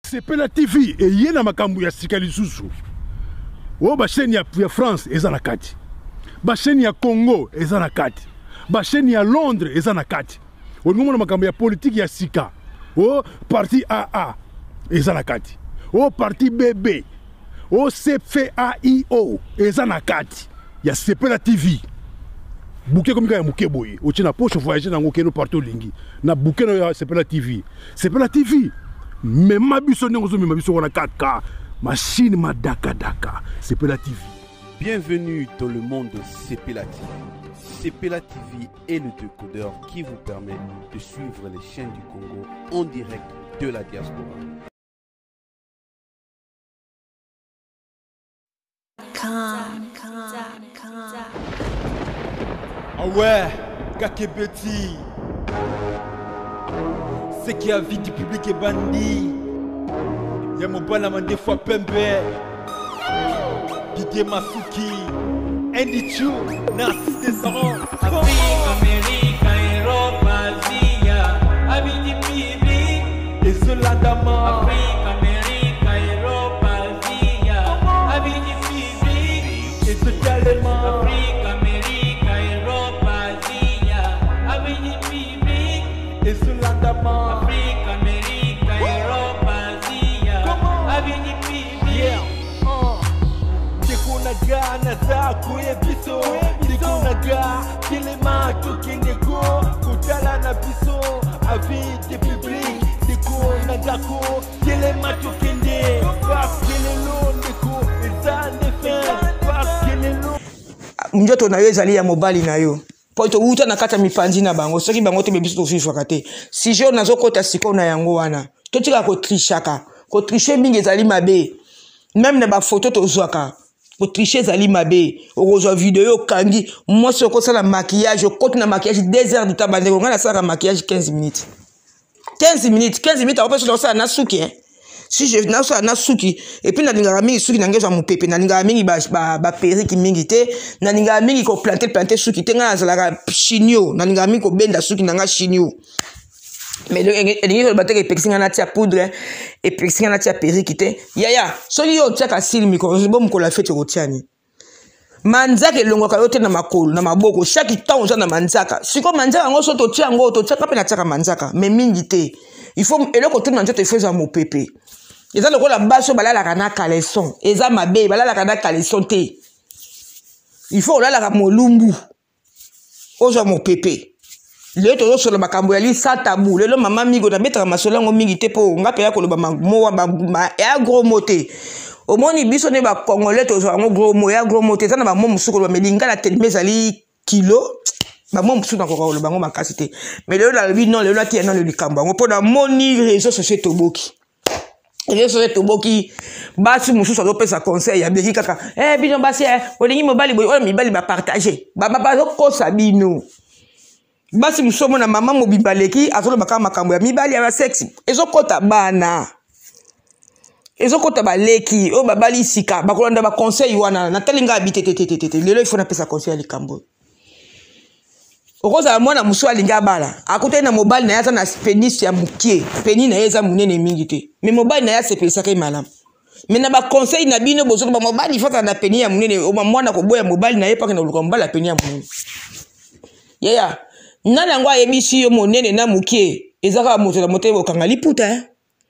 Sepela TV et yena makambu ya sika lisusu. O ba chaîne ya France eza na kati. Ba chaîne ya Congo eza na kati. Ba chaîne ya Londres eza na kati. O ngomona makambu ya politique ya sika. O parti AA eza na kati. O parti BB. O CFAIO eza na kati. Ya Sepela TV. Bouquet comme ya muke boye. O tina poche voyager na ngokeno partout lingi. Na bouquet no ya Sepela TV. Sepela TV. Mais ma biso n'engo mi ma biso wana 4K. Machine ma daka daka. Sepela TV. Bienvenue dans le monde de Sepela TV. Sepela TV est le décodeur qui vous permet de suivre les chaînes du Congo en direct de la diaspora. Ah ouais, Kakebeti. C'est qui a vie du public est bandit. Y'a mon bon des fois Pembe. Didier Masuki. Andy Chou. Narcisse Descendant. Afrique, Amérique, Europe, Asie, amis du public. Et Zolandama. Afrique, Amérique, Europe, Asie, amis du public. Et Zolandama. Afrique, Amérique, Europe, Asie, amis du public. Et Zolandama. Afrique, Amérique, Europe, Asie, amis du public. Yeah. Naga naza kuye biso Diko naga kilema tukindeko Kutala na biso avis de public Diko nagako kilema tukinde Parce que le long deko Eza nefin Parce que le long Mjoto na yo ezali ya mobali na yo po to uta na kata mipanzi na bango soki bango te bebiso to fifa kate si je nazo kota siko na yango wana to tika ko trichaka ko tricher mingi ezali mabe même na ba photo to zwaka ko tricher ezali mabe okozwa vidéo kangi moi soko sala maquillage ko na maquillage 2 heures de temps bande ko ngana sala maquillage 15 minutes 15 minutes après so ça na suki hein si je na so na suki et puis na lingara mingi suki na ngezo mu pepe na lingara mingi ba periki mingi te na lingara mingi ko planter suki te ngana zala chinio na lingara mingi ko benda suki na nga chinio mais le batterie pexinga na tia poudre et pexinga na tia periki te yaya so yo tia ka sili miko bo mko la fete rotiani manzaka elongo ka yote na makolo na maboko chaque temps on na manzaka siko manzaka ngo so to tia ngo to tia pa pe na tia manzaka mais mingi te il faut eloko tout manzaka te feza mo pepe eza lokola baso balala kana caleçon eza mabe balala kana caleçon te il faut olala ka molumbu ozo mo pepe le to so le makambo ya li sa tabou le mama migo na betaka masolango mingi te po ngape ya koloba mo ba ya gros moté au moni biso ne ba congolais to so ngo gros mo ya gros moté ça na ba mo musuko ba melinga la telemeza li kilo ba mo musuko na ko koloba ngo makasi te mais le la bi non le la ti non le likambo ngo po na moni réseaux sociaux toboki réseaux sociaux toboki basi musuko zo pesa conseil ya beki kaka bino basi olingi mobali boy o mibali ba partager ba ko sabino basi musomo na mama mobibaleki azolo baka makambo ya mibali ya sexy ezokota bana ezokota baleki o babali sika bakolanda ba conseil wana na telinga habité lelo il faut na pesa conseil ya likambo okoza mwana muso alinga bala akuta na mobile na yaza na penis ya mukie peni na yeza munene mingi te mais mobile na ya sepelisa ke malam mais na ba conseil na bino bozo ba mobile ifaka na peni ya munene o mwana ko boya mobile na yepaka na luka mbala peni ya munene yeah nana ngwa yebisi yo monene na mukie ezaka moto na moto bokanga liputa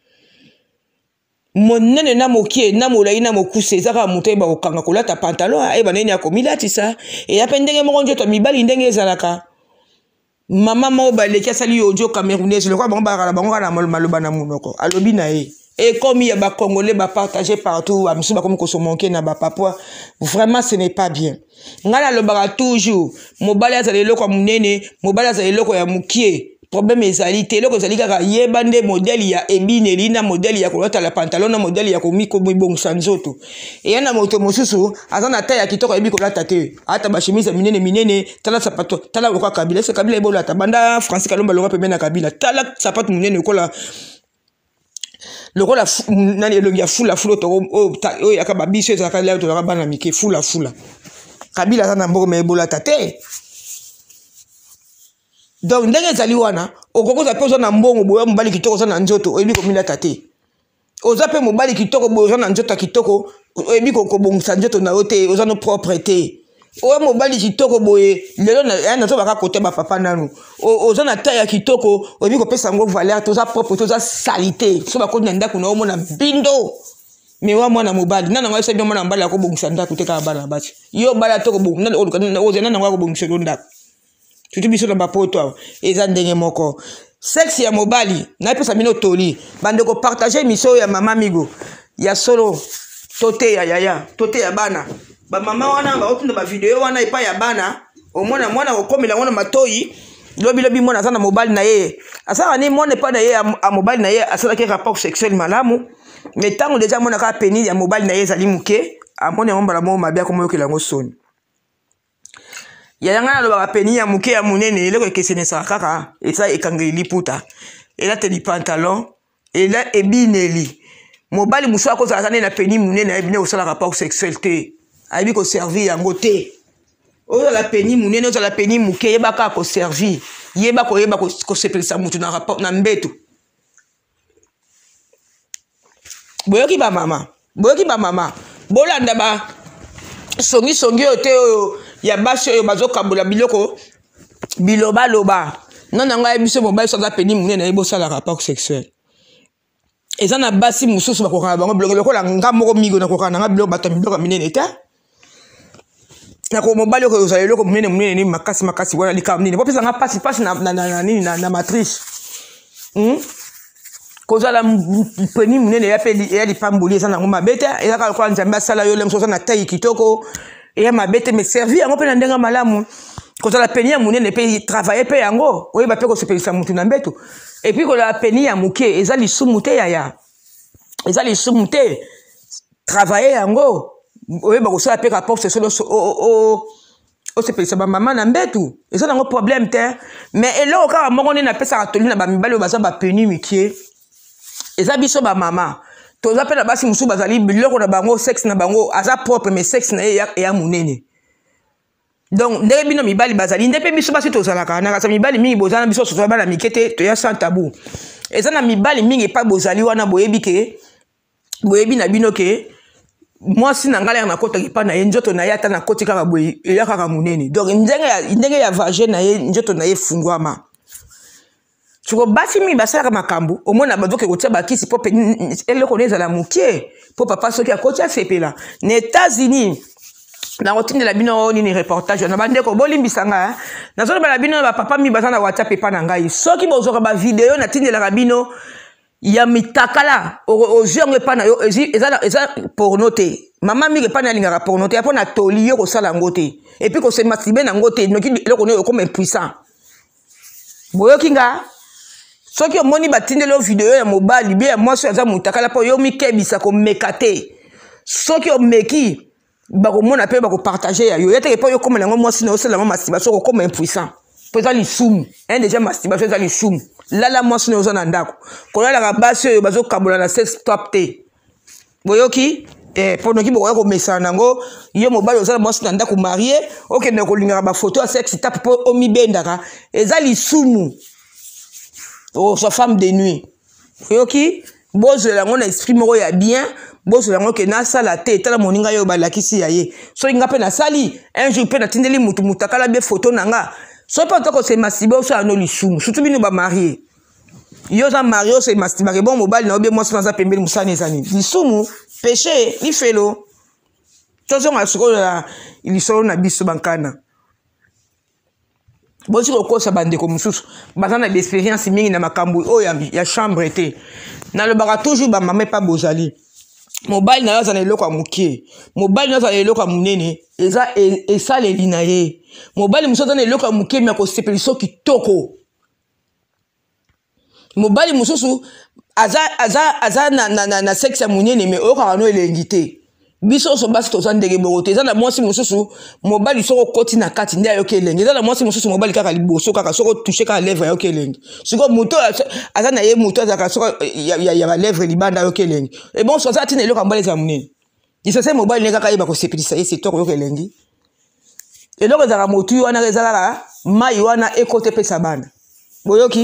monene na mukie na molai na mokuse ezaka moto ba okanga kolata pantalon e banene akomilati sa e ya pendenge moko njoto mibali ndenge ezalaka mama mo baleki asali yo njo camerounaise lokwa bango bakala bango kana maloba na munoko alobi na ye et comme il y a ba congolais ba partager partout ba musu ba comme ko so manquer na ba papa vraiment ce n'est pas bien ngala lo baka toujours mobali azali loko munene mobali azali loko ya mukie problème ezali te loko ezali kaka yebande modèle ya ebineli na modèle ya kolata la pantalon na modèle ya komiko bongsa nzoto et yana moto mosusu azana taille ya kitoko yebi kolata te ata ba chemise minene tala sapato tala lokwa kabila se kabila ebola ta banda Francis Kalomba longa pembe na kabila tala sapato munene kola lokola nani elongi ya fula to o yakaba biso ezaka leo to bana mike fula kabila sana mboko mebola tate donc ndenge ezali wana okokoza peso na mbongo boya mbali kitoko sana nzoto oyebi komila tate oza pe mobali kitoko boza na nzoto kitoko ebi ko bongisa nzoto na yote oza no propreté oya mobali kitoko boye lelo na to baka côté ba papa nanu oza na taille kitoko ebi ko pesa ngo valeur toza propre toza salité so ba ko na ndako na omona bindo mais wa mwana mobali nana ngwa sebi mwana mbala ko bongisa ndako te ka bana bati yo bala to ko bong na oza nana ngwa ko bongisa ndako tutu biso na ba poto eza ndenge moko sexe ya mobali na pesa mino toli bande ko partager miso ya mama migo ya solo tote ya yaya tote ya bana ba mama wana ba otunda ba video wana epa ya bana omona mwana okomela wana matoyi lobi mwana sana mobali na ye asala ni mwana epa na ye a mobali na ye asala ke rapport sexuel malamu mais tango déjà mwana ka peni ya mobali na ye zali muke amone ngombala mo mabia ko moyokela ngo soni ya ngana lo ba peni ya muke ya munene eleko ekesene sa kaka esa ekangeli liputa ela te di pantalon ela ebineli mobali muso akoza azane na peni munene ebine osala rapport sexuel te aibi ko servir yango te oyo la peni munene oyo la peni muke yeba ka ko servir yeba ko sepelisa mutu na rapport na mbeto boyoki ba mama bolanda ba songi ote oyo ya basi oyo bazokambola biloko biloba loba nana ngai biso mobali soza peni munene ebo sala rapport sexuel eza na basi mususu bakokana bango biloko lokola nga moko migo na kokana nga biloko bato biloko minene ta na ko mobali ko yozala biloko munene ni makasi wana likam nini popesa nga pasi na matrice kozala peni munene ya pe ya lipamboli eza na ngoma beta eza ka kwa nzambe asala yo lemso na taille kitoko et ma bête me servir yango pe na ndenga malamu kozala peni ya munene pe travailler pe yango oyeba pe ko sepelisa mutu na mbeto et puis ko la peni ya muke eza lisumu te yaya eza lisumu te travailler yango oyeba ko sala pe rapport c'est o sepelisa ba mama na mbeto eza nango problème te mais eloko kaka moko ne na pesa katoli na ba mibali o baza ba peni mikie eza biso ba mama toza pe na basi musu bazali biloko na bango sexe na bango aza propre mais sexe na ya munene donc ndenge bino mibali bazali ndepe biso basi tozalaka na kasa mibali mingi bozana biso sozo bana mikete to ya sans tabou eza na mibali mingi pa bozali wana boyebi na bino ke mwasi na ngala na kota ki pa na ye njoto na ye ata na koti kaka boye ya kaka munene donc ndenge ya vagin na ye njoto na ye fungwama tuko basi mi basaka makambu omona badoke kotia bakisi po pe eloko neza la mukie po papa soki akotia sepela na États-Unis na rotine la bino ni reportage na bande ko bolimbisanga na zolo bala bino ba papa mi basana WhatsApp pa na ngai soki bozoka ba video na tinde la bino ya mitakala ojonge pa na yo eza porno te mama mi ke pa na linga porno te apo na toli yo ko sala ngote et puis ko se masturber na ngote noki eloko ne comme impuissant boyokinga soki omoni batindelo video ya mobali bia mwasi aza mutakala po yo mikebisa ko mekate soki omeki bakomona pe bakopartager ya yo yete po yo komela ngo mwasi na osala masturbation ko comme impuissant po za lisumu déjà masturbation za lisumu lala mwasi na oza na ndako kolala ka basi yo bazokabola na sex top te boyoki pono ki bokoya komesana nango yo mobali oza na mwasi na ndako marié okende kolingaka ba photo ya sex top po omibendaka eza lisumu oh sa femme de nuit yoki bozo la ngona esprit moko ya bien bozo la ngoke na sala te tala moninga yo balakisi ya ye so inga pe na sali un jour pe na tindeli mutu mutakala be photo nanga so pa to ko se masibo so ano lisumu surtout bino ba marié yo za mario se mastibake bon mobile na obe mwasi na za pembeli musani ezani lisumu péché ni felo tozo ngasuko la ilisolo na biso bankana bonsi kokosa bandeko mususu bazana d'expérience mingi na makambo oyo ya chambre te na le baka toujours ba mama pa bozali mobile na yaza na eloko ya mukie mobile na yaza na eloko ya munene eza esaleli na ye mobile mususu na eloko ya mukie mais ko sepeliso kitoko mobile mususu aza na sexe ya munene mais oyo kaka no elengi te biso so basi to ndenge bote eza na mwasi mususu mobali soko koti na kati ndia yo kelenge eza na mwasi mususu mobali kaka liboso kaka soko toucher kaka lèvre yo kelenge siko muto aza na ye muto aza soko ya ba lèvre libanda yo kelenge et bon so ça tine eloko mbale za munene isa se mobali ne kaka yeba ko sepelisa ye c'est to yo kelenge eloko za motu wana eza kaka mai wana ekote pesa bana boyoki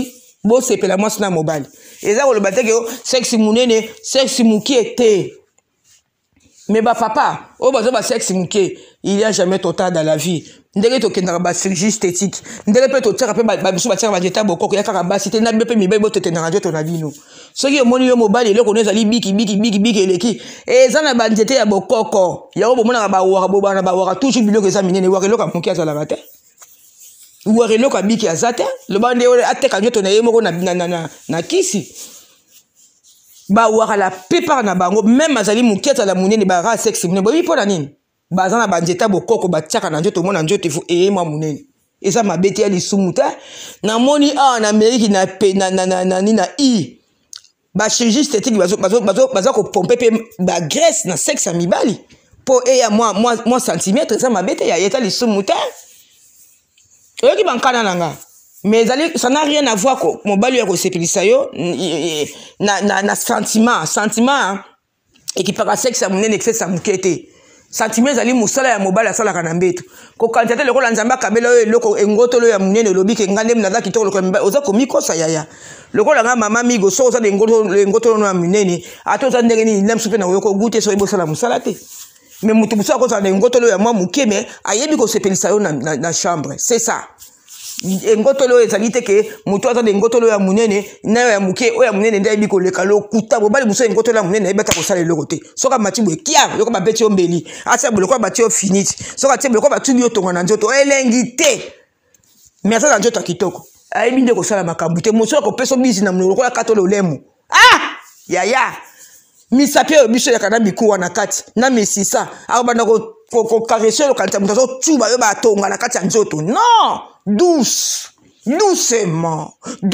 Bo sepela mwasi na mobali. Eza koloba te ke sexe munene, sexe mukie te. Mais ba papa, oh bazo ba sexe mukie, il y a jamais total dans la vie. Ndenge to kendaka ba chirurgie esthétique. Ndenge pe to tsaka pe ba biso ba tsaka ba jeta bokoko ya kaka ba cité na be pe mi be bo tete na radio to na bino. Soki omoni yo mobali eloko neza li biki eleki. Eza na ba njete ya bokoko. Ya bo mona ba waka bo bana ba waka toujours biloko eza minene waka eloko mukie azala bate. Waka eloko biki azate, le bande ateka nyoto na yemoko na kisi. Ba waka la plupart na bango même azali mukie azala munene ba ra sexe munene bo bi pona nini? Bazana banjeta bokoko batiaka na njoto mona njoto fu eyema munene eza mabete ya lisumuta na moni na Amérique na i ba chirurgie esthétique bazo ko pomper pe ba graisse na sexe mibali po eya moi centimètre eza mabete ya eta lisumuta oyoki bankana nanga mais ça n'a rien à voir ko mobali ya ko sepelisa yo na sentiment et qui para sexe munene excès sa mukete sentiment zali musala ya mobala sala kana mbeto ko kantete loko la nzamba kabela yo loko engotolo ya munene lobi ke ngande mnaza kitoko loko oza komikosa yaya loko la nga mama migo so oza engotolo no ya munene ato za ndenge ni nem supe na yoko gute so ibo sala musala te mais mutu buso ko za engotolo ya mwa muke mais ayebi ko sepelisa yo na chambre c'est ça engotolo ezali te ke mutu aza engotolo ya munene na ya muke o ya munene nda yebi ko leka lokuta bo bali buso engotolo ya munene ebeta ko sala eloko te soka matibu ekia yoko ba beti ombeli asa boloko ba tio finiti soka tie boloko ba tubi otonga na njoto elengi te mais asa na njoto kitoko ayebi nde ko sala makambu te muso ko peso bizi na muloko ya katolo lemo yaya misapie biso ya kana bikuwa na kati na misisa abana ko caresser le kanta mutazo tuba yo ba tonga na kati ya njoto non doucement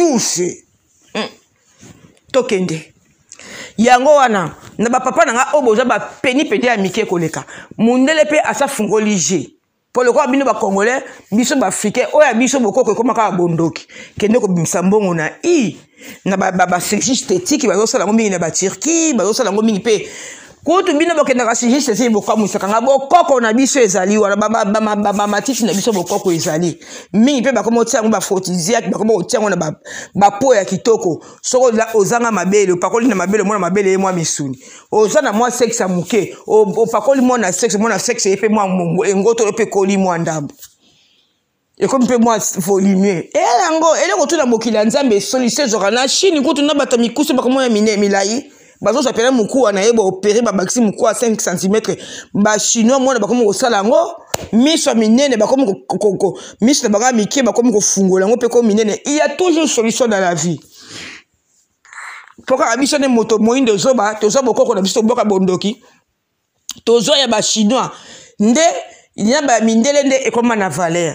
tokende yango wana na ba papa nanga oboza ba peni ya mike koleka mundele pe asa fungoli je pour le quoi bino ba congolais biso ba africain oya biso bokoko komaka bondoki kende ko bimisa mbongo na na ba chirurgie esthétique bazo sala ngo mingi na ba Turquie bazo sala ngo mingi pe kutu bino bokenda ka chirurgie esthétique bokwa musaka nga bokoko na biso ezali wana ba matiti na biso bokoko ezali mingi pe bakomo tia ngo ba photisiaque bakomo tia ngo na ba po ya kitoko soko ozanga mabele opakoli na mabele mona mabele mwa misuni ozana mwa sexe muke opakoli mona sexe epe mwa engoto pe koli mwa ndambo et comme peu moi volumier et yango ele ko tuna mokila nzambe solise zora na Chine ko tuna bata mikusu ba komo ya milai bazo s'appelle mukuwa na yebo opérer ba baxi mukuwa 5 cm ba chinois mona ba komo ko sala ngo miso minene ba komo ko miso ba ga miki ba komo ko fungola ngo pe ko minene il y a toujours solution dans la vie pourquoi biso ne moto moindo zoba tozo bokoko na biso boka bondoki tozo ya ba chinois nde il y a ba mindele nde e comme na valeur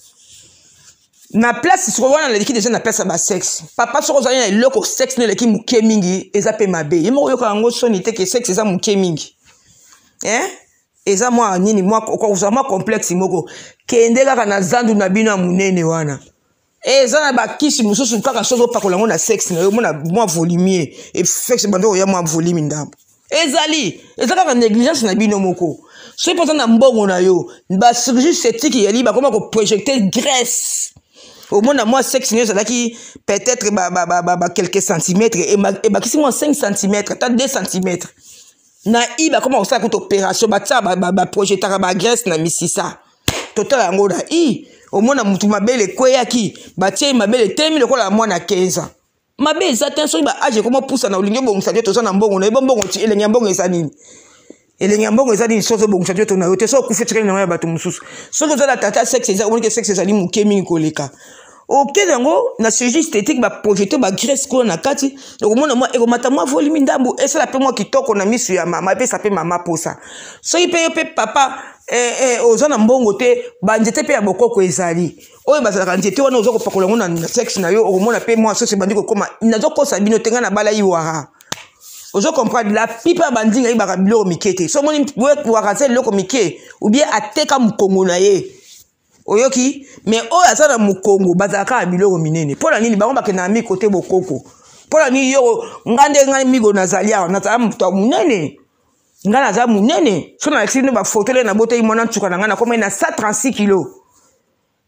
na place siko wana la liquide na place ba sexe papa soko zanya eloko sexe ne leki muke mingi eza pe mabe yemo yoka ngo soni te ke sexe eza muke mingi eza moi nini moi ko uzama complexe moko kende kaka na zandu na bino munene wana eza na ba kisi mususu kaka sozo pakola ngo na sexe na yo mona moi volumier et sexe bando ya moi volume ndambo ezali eza kaka négligence na bino moko so pour ça na mbongo na yo ba chirurgie esthétique yali ba comment ko projeter graisse au monde moi sexe ne ça qui peut-être quelques centimètres et si moi 5 cm t'as 2 cm na iba comment ça coûte opération ba projeter ba graisse na misisa total ngo da au monde mutu mabele kweyaki batie mabele temi lokola mwana 15 ans mabe ça tension ba age comment pousse na olingo bongisa to ça na mbongo na mbongo ti elenge mbongo esanini elenge mbongo ezali sozo bongisa to na yote so kufitire na ya bato mususu sozo za tata sexe za onike sexe ezali mukemi koleka ok dango na chirurgie esthétique ba projeter ba graisse ko na kati donc mona moi ekomata moi volume ndambu et ça la pe moi kitoko na misu ya mama pe ça pe mama posa so ipe papa ozana mbongo te ba njete pe ya bokoko ezali oyo bazala njete wana ozoko pakola ngona na sexe na yo okomona pe moi so se bandiko koma nazoko sabino tenga na bala yiwara ozo comprendre la pipa bandinga ibaka biloko mikete so moni wakaze loko mike ou bien ateka mukongo na ye oyoki mais oyo asala mukongo bazaka biloko minene pona nini bango bakena mi côté bokoko pona ni yo ngande ngani migo nazalia na ta muto munene ngana za munene so na exine ba photo le na bote imona tsuka na ngana comme na 136 kg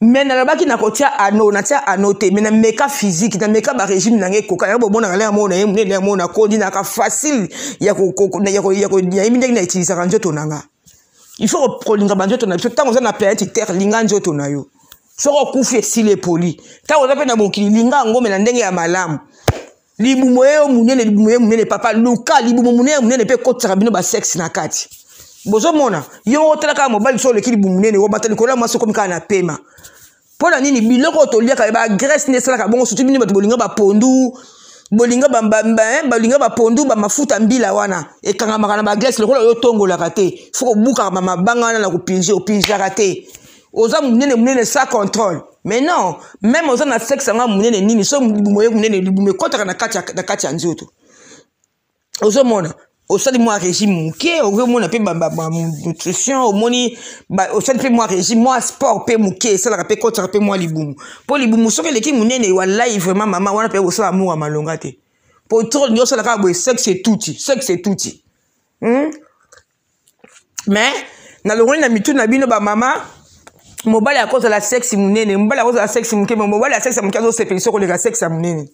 mais na labaki na kotia ano na tia anote mais na meka physique na meka ba régime na ngeko ka bo bona ngala mo na yemune na mo na kondi na ka facile ya ko ya iminde na utiliser njoto nanga il faut kolinga banjoto na tant on na planète terre linga njoto na yo soko kufi esile poli tant on pe na mokili linga ngome na ndenge ya malamu libumo yo munene papa luka libumo munene pe kotaka bino ba sexe na kati bozo mona yo otelaka mobile so le kili bumunene wo batali kola maso komika na pema pona nini biloko toliaka ba graisse ne sala ka bongo surtout bino bato bolinga ba pondu bolinga bolinga ba pondu ba mafuta mbila wana e kanga makana ba graisse lokola yo tongola kate faut buka mama bangana na kupinje opinja kate oza munene sans contrôle mais non même oza na sexe nga munene nini so libumo munene libumo kotaka na kati ya nzoto ozo mona osali moi régime muke omona pe ba nutrition omoni osali pe moi régime moi sport pe muke sala pe kotaka pe moi libumu po libumu soki leki munene wallahi vraiment mama wana pe osala amour malonga te po trop nyoso la ka bo sexe tuti mais na longoni na mitu na bino ba mama mobali à cause de la sexe munene mobali à cause de la sexe muke mobali à sexe muke zo sepeliso ko le sexe munene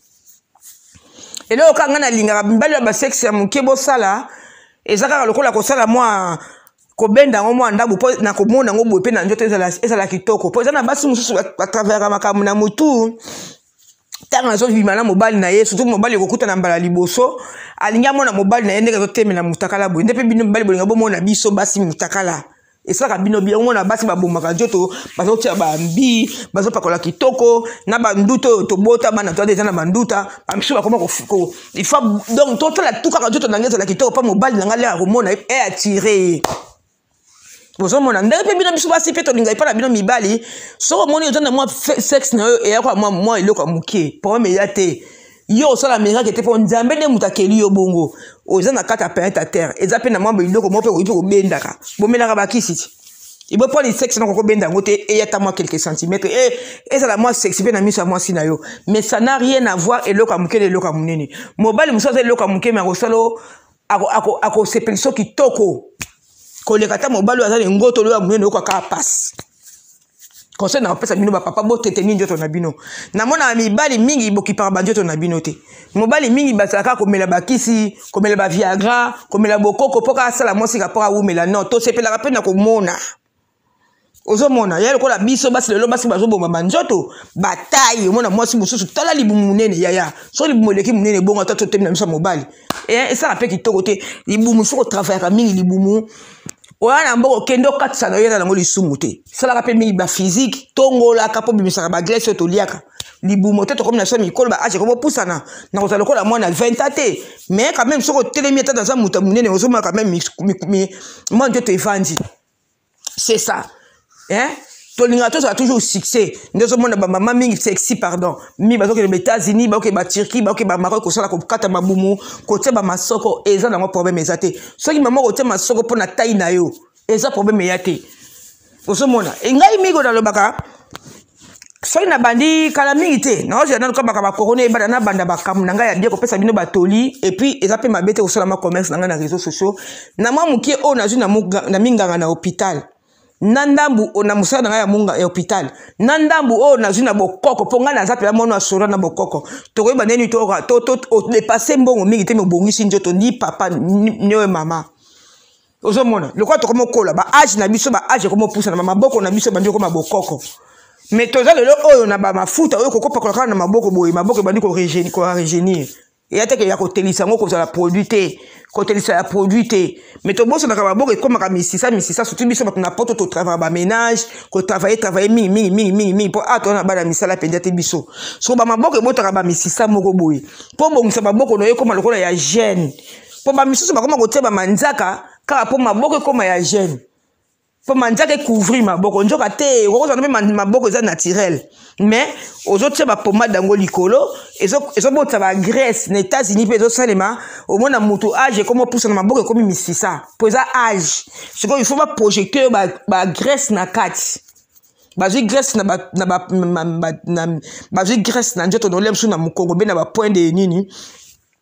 et là quand on a linga mbali ba sexe muke bo sala ezaka lokola ko sala moi ko benda ngo moi ndabu po na ko mona ngo bope na njoto ezala kitoko po ezana basi mususu à travers makamu na mutu tanga zo vimana mobali na ye surtout mobali ko kuta na mbala liboso alinga mona mobali na yende ka temela mutakala bo ndepe bino mobali bolinga bo mona biso basi mutakala et ça kabino bien on a basi ba bomaka njoto bazo tia ba mbi bazo pakola kitoko na ba nduto to bota bana to déjà na banduta amshu ba comment ko il faut donc tout la tout ka njoto na ngeza la kitoko pa mobile na ngale a remona et attirer bozo mona ndepe bino biso basi peto linga pa na bino mibali so moni ozana moi sexe na e ya kwa moi iloko mukie pour me yate yo sala mera qui était pour nzambe ne mutakeli yo bongo oza na kata planète terre eza pe na mambo iloko mo pe ko bendaka bomela ba kisiti ibo pour les sexe na ko benda ngote et yata moi quelques centimètres et ça la moi sexe pe na miso moi sina yo mais ça n'a rien à voir et loka mukele loka munene mobali musoza loka muke ma rosalo ako sepeliso kitoko ko le kata mobali azali ngoto lo ya munene ko ka passe conseil na pesa bino ba papa bo teteni njoto na bino na mona mibali mingi boki par ba njoto na bino te mobali mingi basaka komela bakisi komela ba viagra komela bokoko poka sala mosi ka pora umela non to sepela ka pe na komona ozo mona ya lokola biso basi lelo basi bazo bomba banjoto bataille mona mosi mususu tala libumu munene yaya so libumu leki munene bongo tato temina misa mobali et ça rappelle kitoko te libumu faut travailler mingi libumu wana mboko kendo katsa na yena ngo lisumu te sala ka pe mingi ba physique tongola ka po bimisa ba glace to liaka libumu te to comme na so mikolo ba aje ko pusana na ko lokola mwana 20 ate mais quand même soko telemi ta dans muta munene ozo ma quand même moi je te vandi c'est ça hein tolinga to ça toujours succès ndezo mona ba mama mingi sexy pardon mi ba zoke les États-Unis ba ok ba Turquie ba ok ba Maroc ko sala ko kata mabumu ko te ba masoko eza na problème ezate soki mama ko te masoko pona taille na yo eza problème yate ozo mona ngai migo na lobaka soki na bandi kala mingi te na oje na ko ba corona ba na banda ba kamu na ngai ya bien ko pesa bino ba toli et puis eza pe mabete ko sala ma commerce na ngai na réseaux sociaux na mwa mukie o na ju na minganga na hôpital nandambu ona musala na ya munga ya hôpital nandambu o na zina bokoko ponga na zape ya mono asura na bokoko to ko baneni to dépasser mbongo mingi te mbongisi njoto ni papa ni mama ozo mona le quoi to komo kola ba age na biso ba age komo poussa na mama boko na biso bandi ko mabokoko mais to za lelo oyo na ba mafuta oyo kokopa kola na maboko boye maboko bandi ko regenir et ateke ya ko telisa ngo ko za la produité côté de la produité mais to bosso na ka boko comme ka misisa surtout biso na poto to travail ba ménage ko travailler mingi pour atona ba na misala pendate biso so ba maboko bota ka ba misisa moko boye po bongisa ba boko no ye comme lokola ya gêne po ba misusu ba comme ko te ba manzaka ka po maboko comme ya gêne po manzaka couvrir maboko njoka te ko za na maboko za naturel mais aux autres ba pomade dango likolo ezo bota ba graisse na États-Unis pe ezo salema au moins na moto âge comme pousse na maboko comme misisa pour ça âge ce qu'il faut pas projecteur ba graisse na kati bazi graisse na bazi graisse na njoto no lemsu na mukongo be na ba point de nini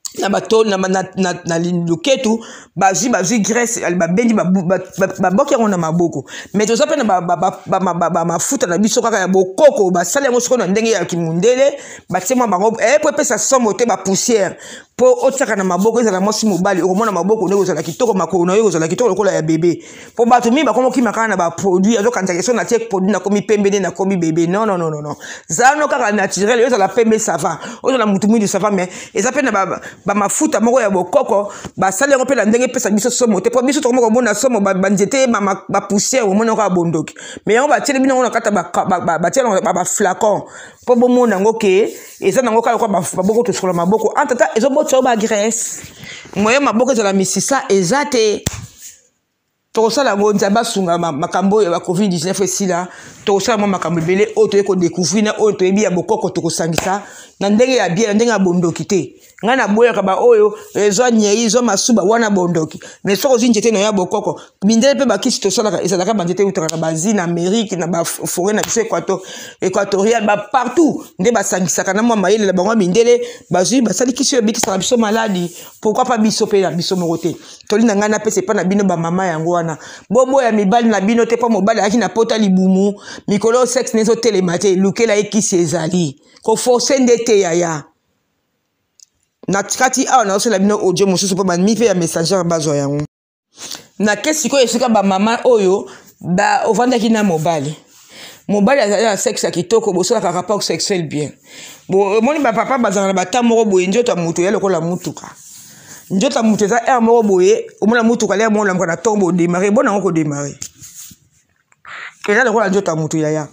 na bato na loketu bazui graisse babendi baboki yango na maboko mais toza pe na mafuta na biso kaka ya bokoko basali yango sikoyo na ndenge ya kimundele batie mwa bango po epesa somo te bapoussière po otiaka na maboko ezala mwasi mobali okomona maboko ndenge ozala kitoko makolo na yo ozala kitoko lokola ya bebe po bato mingi bakomokima kaka na baproduit azokanisa so natie produit nakomi pembe nde nakomi bebe non zano kaka naturel yo ezala pembe sava ozala mutu mwindu sava mais eza pe na bamafuta moko ya bokoko basali yango mpe na ndenge epesa biso somo te po biso tokomoko komona somo banzete bapoussière omona yango abondoki mais yango batieli bino yango na kata batieli yango baflacon po bomona yango ke eza nango kaka kwa baboko tosokola maboko entata ezobotisa yo bagraisse moyo maboko ezala misisa eza te tokosala yango nzambe asunga makambo ya bacovid-19 esila tokosala mwa makambo ebele oyo toye kodécouvrir na oyo toyebi ya bokoko tokosangisa na ndenge ya bien na ndenge ya bondoki te ngai naboyaka baoyo ezwa nyei ezwa masuba wana bondoki mais soki ozwi nzete na yo ya bokoko mindele mpe bakisi tosalaka ezalaka banzete eutaka na bazi na amérique na baforêt na biso équatorial bapartout nde basangisaka na mwa mayele na bango mindele bazwi basali kisi oyo ebikisaka biso maladi pourquoi pas biso mpe na biso moko te tolinda ngai napesa epa na bino bamama yango wana boboya mibali na bino te mpo mobali ayaki na pota libumu mikolo sexe nezotelema te lukela ye kisi ezali koforce nde te yaya na kati awa naosala bino audio mosusu mpo banimi mpe ya messager bazwa yango na ke sikoyo esika bamama oyo ovandaki na mobali azali na sexe ya kitoko bosalaka rapport sexuel bien omoni bapapa bazala na bata moko boye nzoto ya moto ya lokola mutuka nzoto ya moto eza aire moko boye omona mutuka lea moko lamuka na ntongo bodemare bona yango kodemare eza lokola nzoto ya moto yaya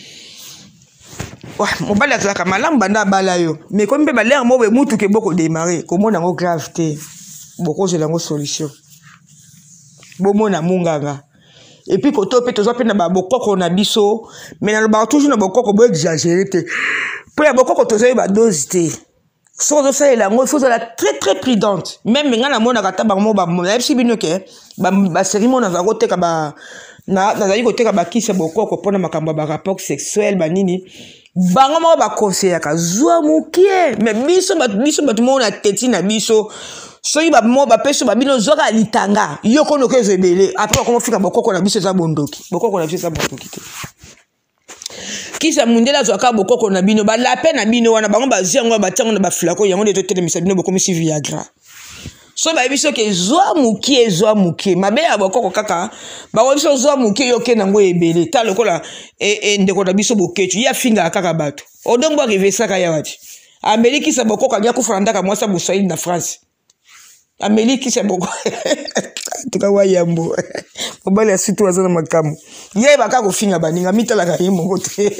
mobali azalaka malamu banda abala yo mais komi mpe balere mo boye mutuka eboko démarrer komona yango grave te bokozela yango solution bomona munganga epuis koto mpe tozwa mpe na bokoko na biso mais nalobaka toujours na bokoko bo exagéré te mpo ya bokoko tozoyeba dose te soki ozosalela yango il faut ozala très très prudente même ngai namonaka ta bango nayebisi bino ke basérie mo nazala koteka nazali koteka bakisi ya bokoko mpona makambo ya barapport sexuel banini bango moko bakonseyaka zwa mokie mais biso bato moko na teti na biso soki bapesi babino zwaka litanga yo konoka ezo ebele apres bakomofika bokoko na biso eza bondoki te kisa mundele azwaka bokoko na bino balape na bino wana bango bazwi yango batiango na baflako yango nde totelemisa bino bokomisi viagra so bayebi soki ezwa mokie mabe ya bokoko kaka bango biso zwa mokie yo ke nango ebele ta lokola ndeko na biso boketu ye afingaka kaka bato odongo arivesaka yawa ti ameli kisa bokoko alia kufana ndaka mwasi ya boswahili na france ameli kisa bokoko tuka wayambo mobali asitu aza na makambo ye baka kofinga baninga mitalaka ye moko te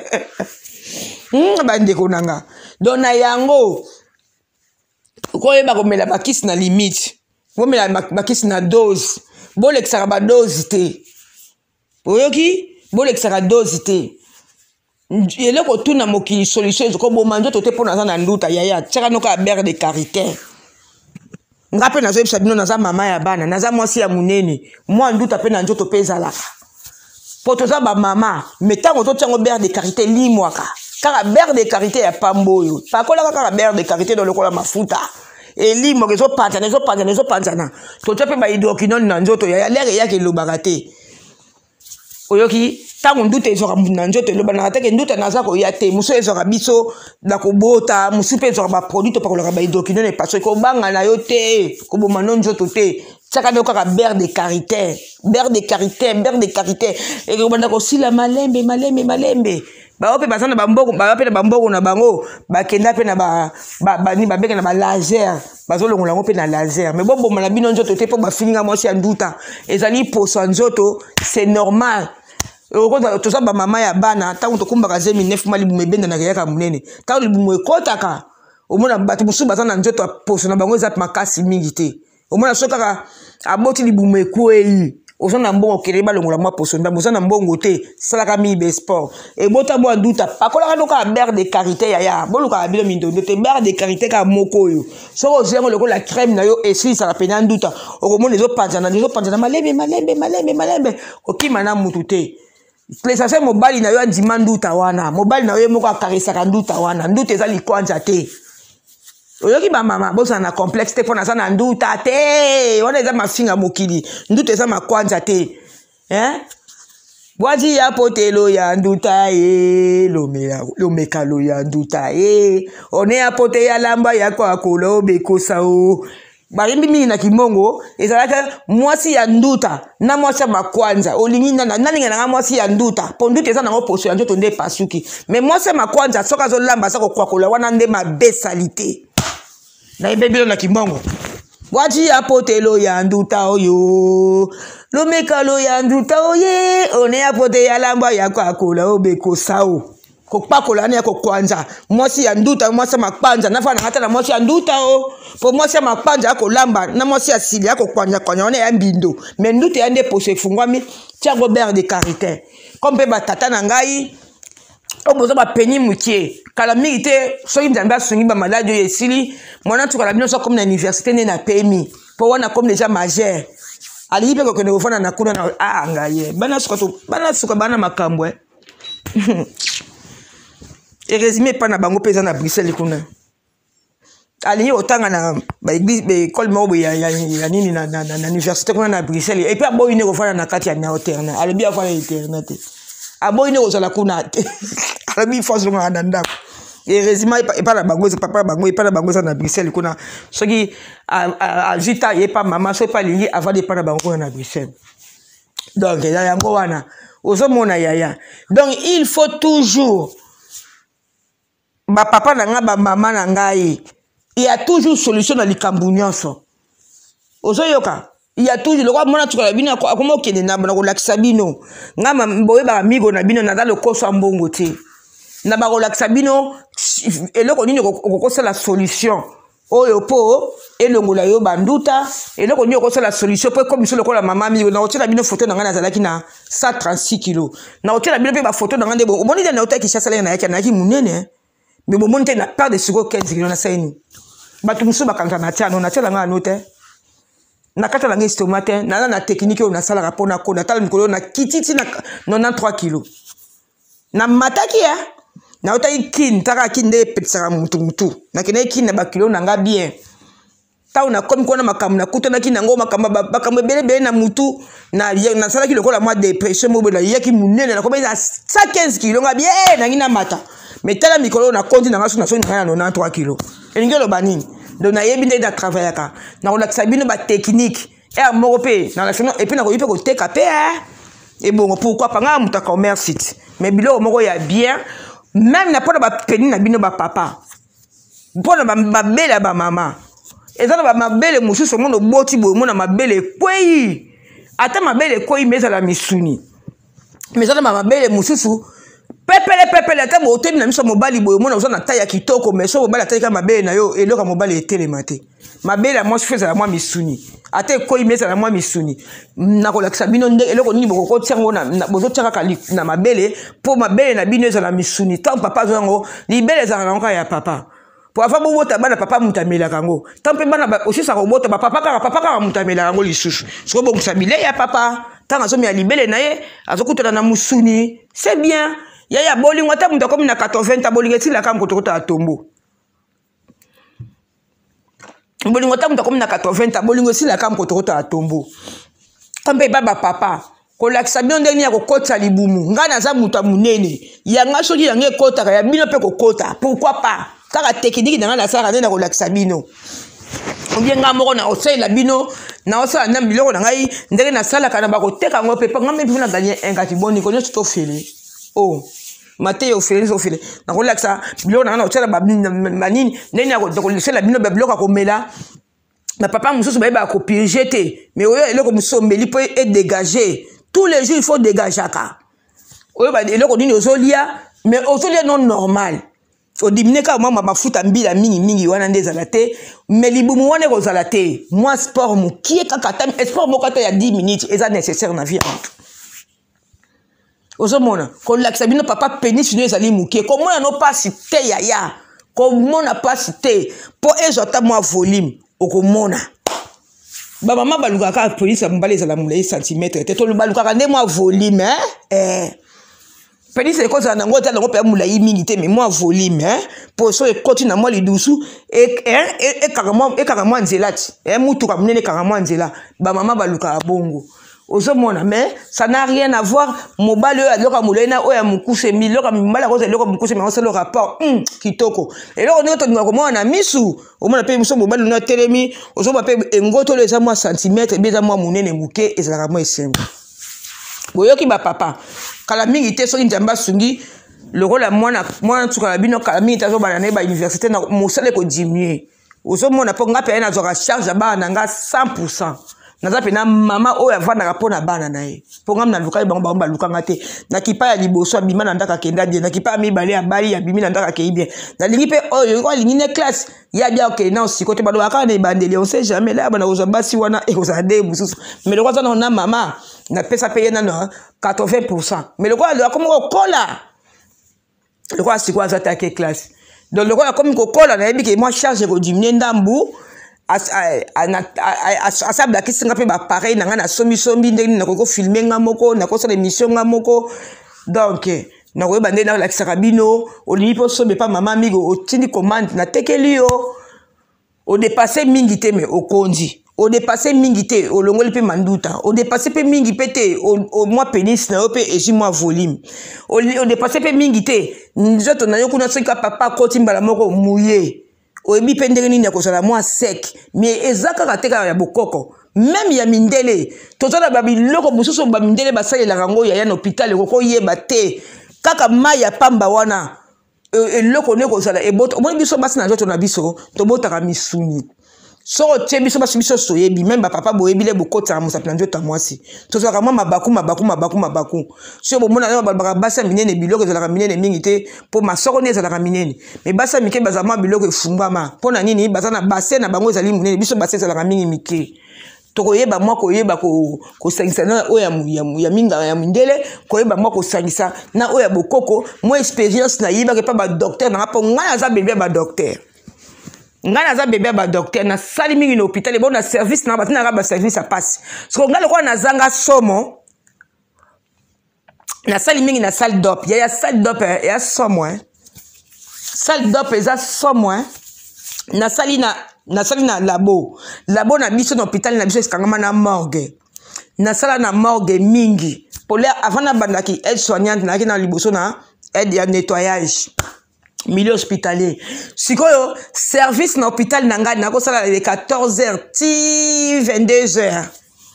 bandeko nanga don na yango koyeba komela bakisi na limite komela bakisi na dose bolekisaka badose te oyoki bolekisaka dose te eloko tuna mokili solution ezokoboma nzoto te mpo naza na nduta yaya tiaka noka ya bere de carité nga mpe nazoyebisa bino naza mama ya bana naza mwasi ya monene mwa nduta mpe na nzoto mpe ezalaka mpo toza bamama me ntango totiango bere de carité limwaka kaka bere de carité ya pambo oyo pakolaka kaka bere de carité do lokola mafuta elimwaka ezopanzana totia mpe bahydroquinone na nzoto ya lere eyaka elobaka te oyoki ntango nduta ezwaka na nzoto elobanaka teke nduta naza koya te mosu ezwaka biso na kobota mosu mpe ezwaka baproduit topakolaka bahydroquinone epaso ekobanga na yo te koboma no nzoto te tiaka nde kaka bere de carité ekobanda kosila malembe bao mpe baza na bamboko na bango bakenda mpe na babenge na balaser bazolongola yango mpe na laser mais boboma na bino nzoto te mpo bafininga mwasi ya nduta ezali poso ya nzoto c'est normal toza bamama ya bana ntango tokumbaka 2009 mwa libumu ebendanaka yaka monene ntango libumu ekotaka omona bato mosusu baza na nzoto ya poso na bango eza makasi mingi te omona so kaka aboti libumu ekwei oza na mbongo okende balongola mwa poso ndambo oza na mbongo te salaka mibe sport ebota mwa nduta pakolaka noka bere de carité yaya bolukaka bino mindondo te bere de carité kaka moko oyo soki ozwi yango lokola crème na yo esilisaka pene ya nduta okomona ezopanzana malembe okima na mutu te plesase mobali na yo andima nduta wana mobali na yo moko akaresaka nduta wana nduta eza likwanja te oyoki ba mama bosa na complexe te pona sana nduta te wana eza mafinga mokili nduta eza makwanza te bwaji ya potelo ya nduta lomekalo ya nduta one ya pote ya lamba ya kwa kolo bekosa o barimbi mingi na kimongo ezalaka mwasi ya nduta na mwasi ya makwanza olingi naninga na mwasi ya nduta po nduta eza nango poso ya nzoto nde pasuki me mwasi ya makwanza soka azolamba asa kokwakola wana nde mabesalite na ebebilo na kimongo bwaji ya potelo ya nduta oyo lomekalo ya nduta oye one ya pote ya lamba ya kwakola obekosao kokpakola ne kokwanza mwasi ya nduta mwasi makpanza nafana hata na mwasi ya nduta o po mwasi makpanza akolamba na mwasi ya sili akokwanja kwanya one ya mbindo me nduta ya nde poso efungwami tia Robert de Carité comme batata na ngai obozo ba peni mukie kala mingi te soki nzambe asungi ba maladi oyo esili mwana tukala bino so comme na université ne na PMI po wana comme déjà majeur ali pe ko kende kofana na kuna na ngaye bana suka bana makambo et résumé pas na bango pesa na Bruxelles kuna ali otanga na ba église be école mo ya nini na université kuna na Bruxelles et puis aboyi ne kofana na kati ya na alterne ali bien fana eternité aboyi ne kozala kuna ali bi force ngo na ndako et résumé pas na bango papa bango et pas na bango na Bruxelles kuna soki alzita et pas maman so pas lié avant de pas na bango na Bruxelles donc ya yango wana ozomona yaya donc il faut toujours ba papa na nga ba mama na ngai il y a toujours solution na likambu nyonso ozoyoka il y a toujours le mona tukala bino akoma okende na ko lakisa bino ngama boye ba amigo na bino na dalo koso mbongo te na ba ko lakisa bino eloko nini kokosa la solution oyo po elongola yo banduta eloko nini kokosa la solution po comme sur le ko la mama amigo na otela bino photo na nga na zalaki na 136 kg na otela bino pe ba photo na nga ndebo omoni na otaki chasala na yaki na yaki munene mais bon monte na part de siko 15 kg na saini batu musu bakanta na tia na tia nga note na kata la ngesti matin na technique na sala rapona ko na tala mikolo na kititi na 93 kg na mataki ya na otaki kin taka kinde petsa mutu na kine kin na ba kilo na nga bien ta una komi ko na makamu na kuta na kin ngo makamba bakambe bele na mutu na sala kilo ko la moi dépression mo bela yaki munene na ko ba 115 kg nga bien na ngina mata mais tala mikolo na konti na ngaso na so na 93 kg elingelo banini donc na yebi nda travailler ka na ko lakisa bino ba technique et moko pe na la et puis na ko yipe ko teka pe et bon pourquoi pas nga muta commerce site mais bilo moko ya bien même na pona ba peni na bino ba papa pona ba bela ba mama ezana ba mabele mususu mono boti bo mona mabele kwei ata mabele kwei meza la misuni meza na mabele mususu pepele ata motemi na miso mobali boyo mona uzana taya kitoko mais so mobali ataka mabele na yo eloka mobali etelema te mabele ya mwasi feza la mwa misuni ata ekoi meza la mwa misuni na kolakisa bino nde eloko nini boko tiango na bozo tiaka na mabele po mabele na bino ezala misuni tant papa zongo libele ezala na nka ya papa po afa bobota bana papa mutamela kango tant pe bana aussi sa robota papa kaka mutamela kango lisusu siko bo musabile ya papa tant azomi ya libele na ye azokutana na musuni c'est bien ya bolingo ata muta comme na 80 ta bolingo etila kam kotokota atombo bolingo ata muta comme na 80 ta bolingo etila kam kotokota atombo kambe baba papa ko lakisa bino ndeni ya kokota libumu ngana za muta munene yanga soki yange kota ya bino pe kokota pourquoi pas kaka technique dans la sala na ko lakisa bino bien nga moko na osela bino na osala na biloko na ngai ndenge na sala kana ba koteka ngo pe ngambe mpona gagner un gati boni ko nyoto to fele oh Mateo ofele na ko lakisa biloko na osela ba manini ndenge na ko lisela bino ba biloko ko mela na papa mususu ba ba ko piéger te mais oyo eloko musombeli po et dégager tous les jours il faut dégager ka oyo ba eloko nini ozolia mais ozolia non normal o dimine ka mama mafuta mbila mingi wana ndezala te mais libumu wana kozala te moi sport mukie kaka tam sport moko ta ya 10 minutes eza nécessaire na vie ya mutu ozomona ko lakisa bino papa pénis no ezali mukie ko mona no passe te ya ko mona passe te po ezota moi volume okomona ba mama baluka ka police mbale ezala mulai centimètre te to baluka ka nde moi volume Pénis c'est cause nango ta nango pe moulayi mingi te mais moi volume hein pour so e continue moi les doussou et carrément nzelati mutu ka munene carrément nzela ba maman ba luka bongo ozo mona mais ça n'a rien à voir mobile aloka mulena oya mukuse mi loka mibala cause loka mukuse mais on sait le rapport kitoko et là on est to ngako mona misu o mona pe muso mobile na telemi ozo ba pe ngoto les moi centimètres beza moi munene muke ezala moi esengo boyoki ba papa kala mingi te soki njamba sungi le rôle mwana tukala bino kala mingi tazo banane ba université na mosale ko diminuer ozo mona po ngape na zoka charge ba na nga 100% naza pe na mama oyo avanda pona bana na ye po ngam na luka bango ba luka ngate na kipa ya liboso bima na ndaka kenda bien na kipa mi bale ya bali ya bimi na ndaka ke bien na lingi pe oyo ko lingi ne classe ya bien ok na osiko te bado aka na bandeli on sait jamais là bana ozo basi wana e ozo de mususu mais le kwa na mama na pesa payer na 80% mais le quoi comme kola le quoi c'est quoi attaquer classe donc le quoi comme kola na yebi ke moi charge ko diminuer ndambu asabla kisinga pe ba pareil na nga na sombi ndenge na ko filmer nga moko na ko sa émission nga moko donc na ko bande na la kisakabino oli po sobe pa mama migo otindi commande na tekeli yo o dépasser mingi te mais o kondi o dépasser mingi te o longoli pe manduta o dépasser pe mingi pete o moi pénis na pe et moi volume o dépasser pe mingi te nzoto na yo kuna sika papa kotimbala moko mouillé o ebi pendenge nini ya kosala moi sec mais ezaka kateka ya bokoko même ya mindele tozala babiloko mususu bamindele basali la rango ya na hôpital ko yeba te kaka maya pamba wana eloko ne kosala eboto mo biso basi na joto na biso to botaka misuni so tie biso basi biso soyebi même papa boyebile bokota musapla njoto mwasi tozala kama mabaku so bomona na balbaka basa minene biloko ezalaka minene mingi te po masoko ne ezalaka minene mais basa mike bazama biloko efungama pona nini bazana base na bango ezali minene biso base ezalaka mingi mike tokoyeba mwa koyeba ko sangisa na oya ya minga ya mindele koyeba mwa ko sangisa na oya bokoko mo expérience na yiba ke pa ba docteur na po ngana za bébé ba docteur ngana za bébé ba docteur na sali mingi na hôpital bon na service na batina ba service a passe so ngala ko na zanga somo na sali mingi na salle d'op ya salle d'op ya somo salle d'op eza somo na sali na labo na biso na hôpital na biso eskangama na morgue na sala na morgue mingi pour avant na bandaki aide soignante na kina liboso na aide ya nettoyage milieu hospitalier sikoyo service na hôpital na ngadi na ko sala de 14h ti 22h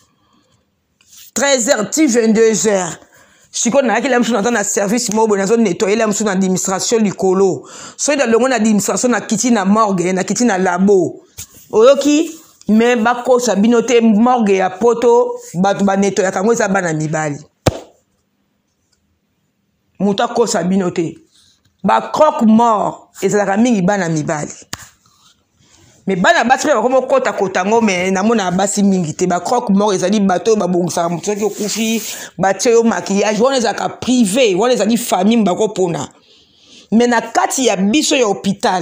13h ti 22h siko na ki la msu na service mobo na zone nettoyer la msu na administration likolo so da longo na administration na kiti na morgue na kiti na labo oyoki me bako sabino te morgue ya poto batu ba nettoyer kango za bana mibali muta ko sabino te ba croque mort ezalaka mingi bana mibali mais bana basi ba komo kota ngo mais na mona basi mingi te ba croque mort ezali bato ba bongisa mutu ki okufi ba teo maquillage on ezaka privé on ezali famille ba ko pona mais na kati ya biso ya hôpital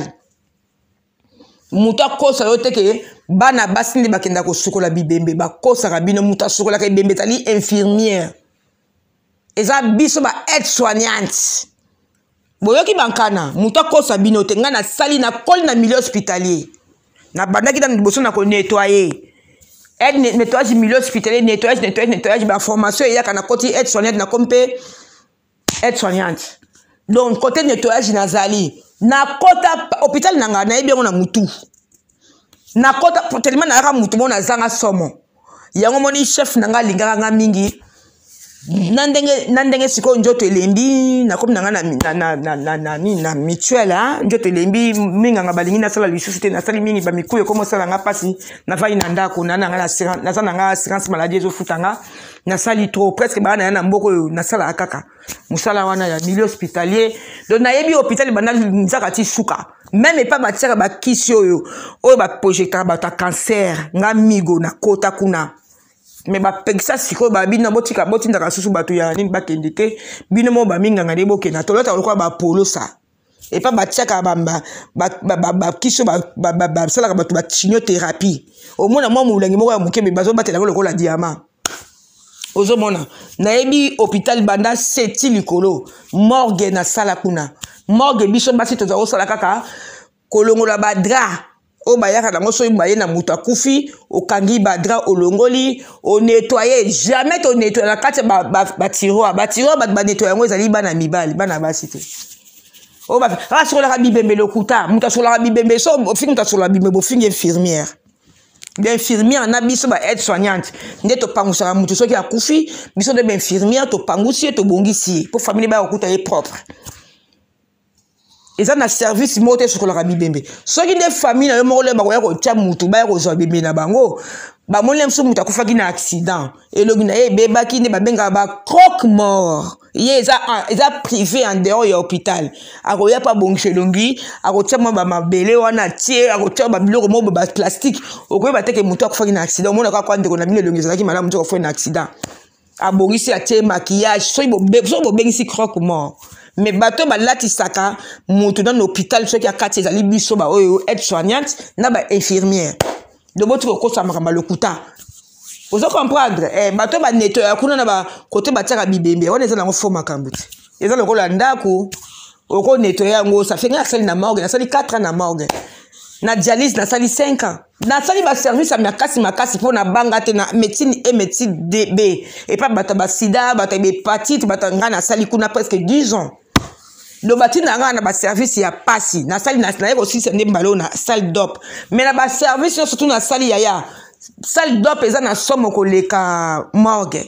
muta kosa yo teke bana basi ndi bakenda ko sukola bibembe ba kosa kabino muta sukola ka bibembe tali infirmière eza biso ba aide soignante boyoki bankana muta kosa bino te ngana sali na kol na milieu hospitalier na bandaki dans liboso na ko nettoyer aide nettoyage milieu hospitalier nettoyage ba formation ya kana koti aide soignante na kompe aide soignante donc côté nettoyage nazali na kota hôpital nanga na yebi na mutu na kota tellement na mutu bona zanga somo yango moni chef nanga lingaka nga mingi nandenge siko njoto elembi na comme nanga na mutuelle njoto elembi minga nga balingi na sala lisusu te na sali mingi ba mikuyo comme sala nga pasi na vai na ndako na nga na sala nga assurance maladie zo futanga na sali trop presque ba na mboko na sala akaka musala wana ya milieu hospitalier donc na yebi hôpital bana nzaka ti suka même pas matière ba kisio yo o ba projecteur ba ta cancer nga migo na kota kuna mais ba pekisa siko ba bino botika botinda susu bato ya nini ba kendete bino mo ba minga ngade boke na tolota lokwa ba polo sa et pas ba tiaka ba kisio ba sala ka bato ba chimiothérapie au moins moi mulangi moko ya mukebe bazo batela ko la diamant ozomona nayebi hôpital banda seti likolo morgue na sala kuna morgue biso basi toza osala kaka kolongola badra o bayaka nango soki baye na moto akufi okangi badra olongoli onettoye jamais tonettoye na kati ya batiroir bato banettoye yango ezali bana mibali bana basi te o asolaka bibembe lokuta moto asolaka bibembe so ofingi moto asolaka bibembe ofingi infirmière infirmière na biso ba aide soignante nde topangusaka moto soki akufi biso nde infirmière topangusi ye tobongisi ye po famille bakokuta ye propre eza na service moko te sokolaka bibembe soki nde famille na yo moko le bakoya kotia motu baya kozwa bembe na bango bamoni mosusu moto akufaki na accident elongi na ye ebebaki nde babengaka bacroque mort ye eza privé en dehors ya hôpital akoya pa bongisa elongi akotia mwa bamabele wana tie akotia babiloko moko baplastique okoyeba teke moto akufaki na accident omonaka kwa ndeko na bino elongi ezalaki malamu moto akufaki na accident abongisi atie maquillage soki bobengisi croque mort mais bato balatisaka moto na hôpital soki akati ezali biso baoyo aide soignante na bainfirmière doboti kokosa makambo lokuta ozo comprendre bato banettoya kuna na bakote batiaka bibembe wana eza nango fo makambo te eza lokola ndako okonettoya yango ça fait nga nasali na morgue nasali 4 ans na morgue na dialyse nasali 5 ans nasali baservice ya makasi mpo na banga te na médecine et médecine B epa bato basida bato bahépatite bato nga nasali kuna presque 10 ans lo bati na nga na baservice ya pasi nasali naye kosilisa nde mbala na salle d'op mais na baservice nyonso surtout na sali yaya salle d'op eza na somo koleka morgue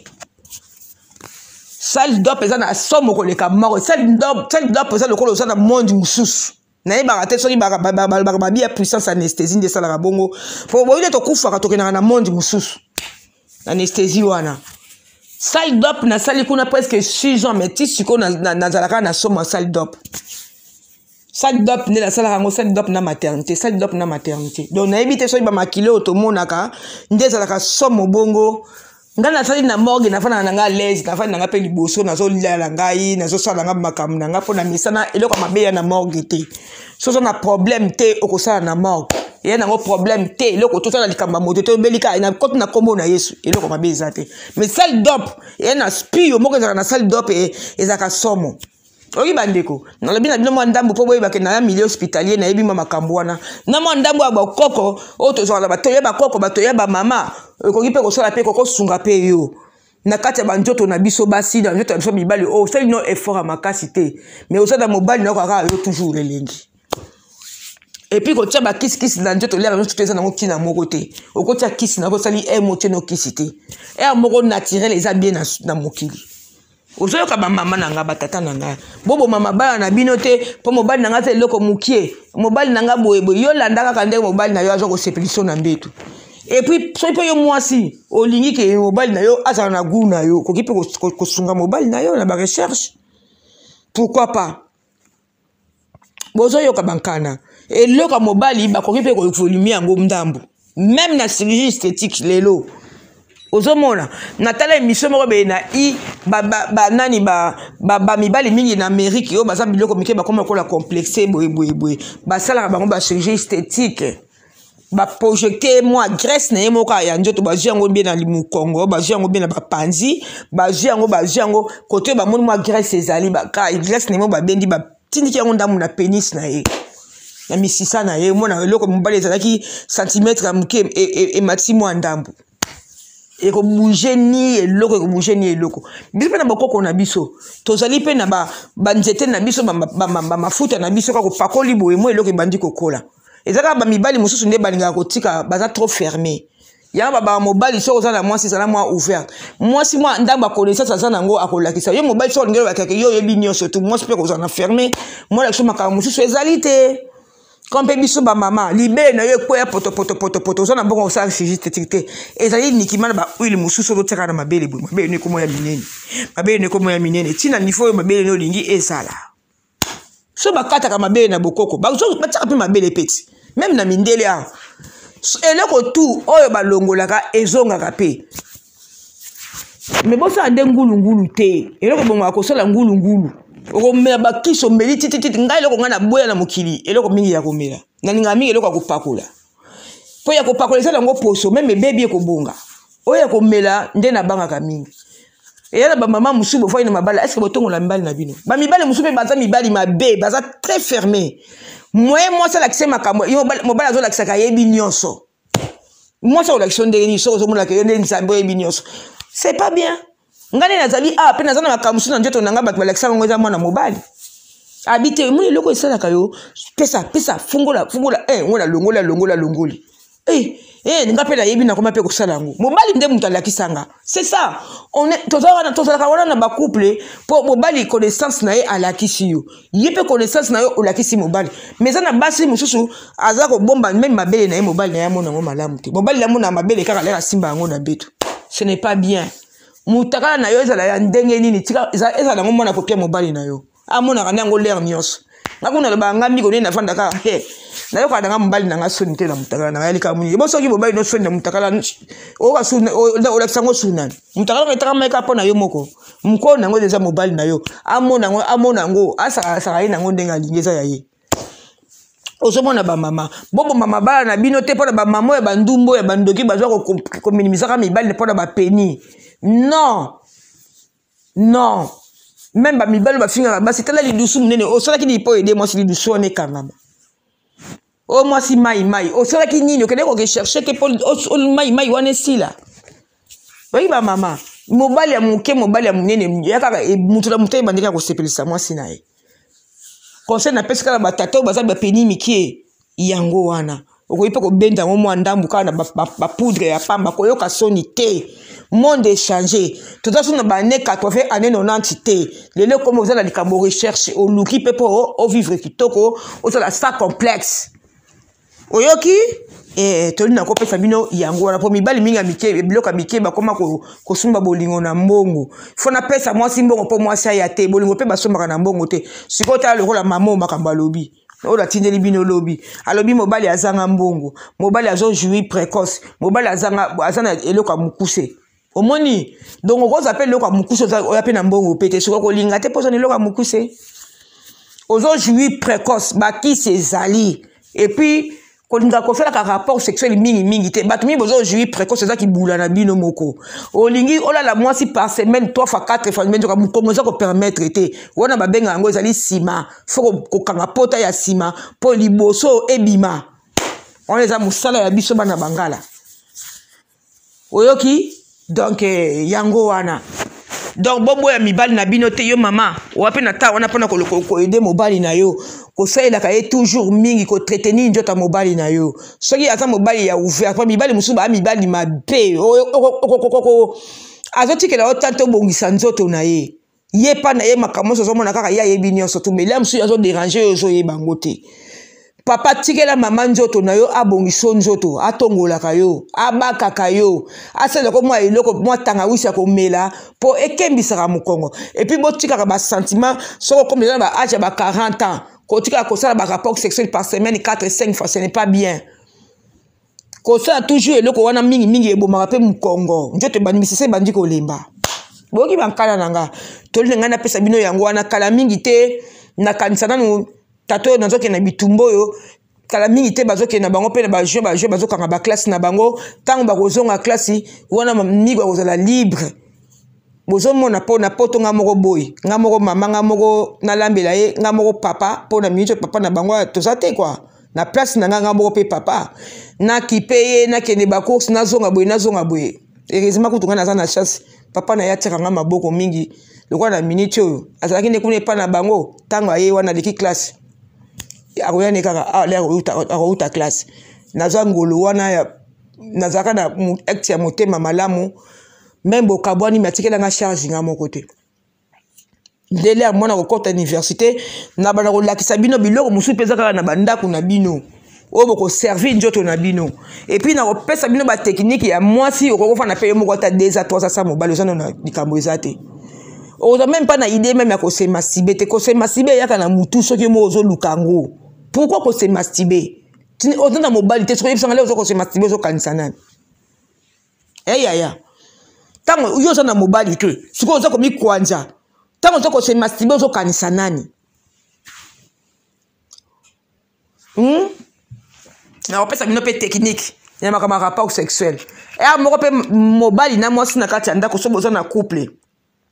salle d'op eza na somo koleka morgue salle d'op eza lokolo oza na monde mosusu nayebaka te soki babi ya puissance anesthésie nde esalaka bongo po boyile tokufaka tokendaka na monde mosusu anesthésie wana salle d'op na sali kuna presque 6 ans mais ti siko nazalaka na somo salle d'op salle d'op nde nasalaka yango salle d'op na maternité donc nayebi te soki bamakile oyo tomonaka nde ezalaka somo bongo nga nasali na morgue nafandaka na nga lese nafandi na nga mpe liboso nazolia na ngai nazosala na nga makambo na nga mpo na misana eloko mabe ya na morgue te sozo na problème te okosala na morgue eya nango problème te eloko tosala likambo ya moto te obelika na koti na kombo na yesu eloko mabe eza te mais salle d'op eya na spio moko ezalaka na salle d'op ezalaka somo oki bandeko nalobi na bino mwa ndambo mpo boyebake na ya milieu hospitalier nayebi mwa makambo wana na mwa ndambo ya bakoko oyo tozwaka batoya bakoko batoya bamama okoki mpe kosala mpe kokosunga mpe yo na kati ya banzoto na biso basi na nzoto na biso mibali oyo osali no effort ya makasi te mais osala mobali na okaka yo toujours elengi epuis kotia bakisikisi na nzoto liaka nyonso eza nango kina moko te okotia kisi na kosali motie no kisi te moko naturel eza bien na mokili ozoyoka bamama na nga batata na nga boboma mabala na bino te mpo mobali na nga te eloko mokie mobali na nga boyeboye yo landa kaka ndenge mobali na yo azwa kosepelisa na mbeto epuis soki mpe yo mwasi olingi ke mobali na yo azala na gu na yo koki mpe kosunga mobali na yo na barecherche pourquoi pas bozoyoka bankana eloko ya mobali bakoki mpe koevolumi yango ndambo même na chirurgie esthétique lelo ozomona natala émission moko be na nani mibali mingi na Amérique oyo baza biloko mike bakoma kola complexe boye basalaka bango bachirurgie esthétique baprojecte mwa graisse na ye moko ya nzoto bazwi yango bien na limukongo bazwi yango bien na bapanzi bazwi yango kote bamoni mwa graisse ezali graisse na ye moko babendi batindiki yango ndambo na pénis na ye na misisa na ye mona eloko mobali ezalaki centimètre ya moke emati mwa ndambo ekobouge ni eloko biso mpe na bakoko na biso tozali mpe na banzete na biso bamafuta na biso kaka kopakoli boye mo eloko ebandi kokola eza kaka bamibali mosusu nde balingaka kotika baza trop fermé yango bamobali soki oza na mwasi ezala mwa ouvert mwasi mwa ndambo akonaissance aza nango akolakisa yo mobali soki olingeli bakake yo oyebi nyonso tu mwasi mpe kozala na fermé mwalakisa makambo mosusu ezali te Quand biso ba mama libé na yo kwa poto zo na bongo osala figité ezali nikimana ba huile mususu do tsaka na mabele bu mabele ne komo ya minene tina niveau mabele no lingi esala so bakata ka mabele na bokoko ba zo batsaka pe mabele peti même na mindele a eloko tu oyo balongolaka ezongaka pe mais bosa ande ngulu te eloko bongo akosala ngulu okomela bakiso meli titi ngai eloko ngana boya na mokili eloko mingi ya komela na ninga mingi eloko akopakula po ya kopakula sala ngo poso même bébé ekobonga oyo komela nde na banga ka mingi Et là, maman Moussou, vous voyez, est-ce que vous avez mibali na bino? Mibali Moussou, baza mibali mabe, baza très fermé. Moi, ça l'accès ma camo. Mobile azo l'accès kaye bignonso. Moi, ça l'action de ni so la kaye ni sambo bignonso. C'est pas bien. Ngani nazali pe nazana ma kamusu na njoto nanga bat l'accès ngoza mwana mobile. Habite moi loko isala kayo. Pesa, fungola. Ngona longoli. Nga pela yebi na koma pe ko sala ngo. Mobali nde mutala kisanga. C'est ça. On est tozala kawana na ba couple pour mobali connaissance na ye ala kisiyo. Yepe connaissance na yo ala kisi mobali. Mais ça na basi mususu azako bomba même mabele na ye mobali na yamona ngo malamu te. Mobali la mona mabele kaka la simba ngo na betu. Ce n'est pas bien. Mutaka na yo ezala ya ndenge nini tika ezala ngo mona kopia mobali na yo. Amona kana ngo l'air nyos. Ngakuna lo banga miko ne na fanda ka na yo kadanga mbali na ngaso nite na mutakala na yali kamuni bo soki bo bai no so na mutakala o ka suna o la sango suna mutakala ka taka mai ka pona yo moko mko na ngo deja mobile na yo amona ngo asa ina ngo ndenga lingeza ya ye ozomona ba mama bobo mama bala na bino te pona ba mama ya bandumbo ya bandoki bazwa ko minimiser ka mibali pona ba peni non même ba mibali ba finga ba c'était là li dusu nene o sola ki di po aider moi si li dusu on est quand même. Oh, moi, si maï. Oh, c'est là qu'il n'y a pas de chercher que pour maï, on est ici là. Oui, ma maman. Mobile ya mouke, mobile ya mounene. Yaka, et moutoula mouté, bandika ko sepeli sa, moi, si nae. Conseil na peska la batata, baza ba peni miki, yango wana. Oko ipa ko benda, mo andambu ka na ba poudre ya pamba, ko yoka soni te. Monde est changé. Tout à fait, année 80, année 90, les gens comme vous avez des recherche, au louki pepo, au vivre qui toko, au la ça complexe. Oyoki toli na kope sabino yango na po mibali minga mike bloka mike ba koma ko sumba bolingo na mbongo fo na pesa moi simbongo po moi sa ya te bolingo pe ba somba na mbongo te sikota le rola mamo makamba lobi ola tindeli bino lobi alobi mobali azanga mbongo mobali azo jouir précoce mobali azana eloko mukuse omoni donc on appelle eloko mukuse oya pe na mbongo pete siko ko linga te pozo eloko mukuse ozo jouir précoce ba ki ses alliés et puis quand on a fait un rapport sexuel mingi te batumi bozo jouir précoce c'est ça qui boula na bino moko o lingi ola la mois si par semaine 3 fois 4 fois mais comme commencer ko permettre te wana ba benga ngo ezali sima faut ko kanga pota ya sima po liboso ebima on les a musala ya biso bana bangala oyoki donc yango wana donc bobo ya mibali na bino te yo mama wape na ta wana pona ko aider mobali na yo ko saila ka toujours mingi ko traiter ni njota mobali na yo soki ata mobali ya ouvert pa mibali musuba mibali mabe azoti ke la otanto bongisa nzoto na ye pa na ye makamoso zo mona kaka ya yebi nyonso to melia musu yazo déranger yo zo yebango te papa tikela mama nzoto na yo abongiso nzoto atongola kayo abaka kayo asala ko mwa eloko mwa tanga wisa ko mela po ekembisa mukongo et puis botika ba sentiment soko comme les ba âge ba 40 ans kotika ko sala ba rapport sexuel par semaine 4-5 fois ce n'est pas bien ko sala toujours eloko wana mingi eboma pe mukongo njoto bandimisi bandi ko lemba boki bankala nanga toli ngana pesa bino yango wana kala mingi te na kanisa nanu tato nazoke na bitumbo yo kala mingi te bazoke na bango pe na ba jeu bazokanga ba classe na bango tango ba kozonga classe wana migo kozala libre bozo mona po na poto nga moko boy nga moko mama nga moko na lambela ye nga moko papa po na minute papa na bango to zate quoi na place na nga moko pe papa na kipeye na kene ba course na zonga boy heureusement kutunga na za na chasse papa na ya tiranga maboko mingi lokwa na minute oyo azalaki ne kune pa na bango tango aye wana leki classe akoyane kaka akouta classe naza ngolo wana ya nazaka na acte ya motema malamu même bokabwani matikela nga charge nga moko te ndele ya mwana kokota université na bana kolakisa bino biloko musu peza kaka na bandako na bino oyo bokoservir nzoto na bino et puis na kopesa bino ba technique ya mwasi okokofana pe yo moko ata 2 à 3 à 5 mobile ozana na likambo eza te oza même pas na idée même ya kose masturber te kose masturber yaka na mutu soki mo ozo lukango pourquoi kose masturber oza na mobile te soki bisanga le ozo kose masturber ozo kanisa nani yaya tango yo oza na mobile te soki oza komi kwanja tango ozo kose masturber ozo kanisa nani na opesa bino pe technique ya makama rapport sexuel moko pe mobile na mwasi na kati ya ndako so boza na couple